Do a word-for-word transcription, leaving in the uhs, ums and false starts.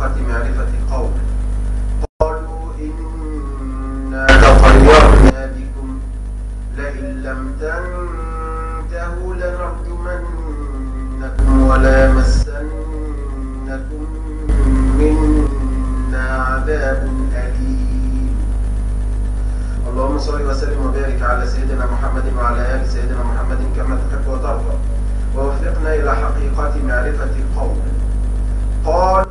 حقيقة معرفة قول. قالوا إنا تطيرنا بكم لئن لم تنتهوا لنرجمنكم وليمسنكم منا عذاب أليم. اللهم صل وسلم وبارك على سيدنا محمد وعلى آل سيدنا محمد كما تحب وترضى، ووفقنا إلى حقيقة معرفة قول. قال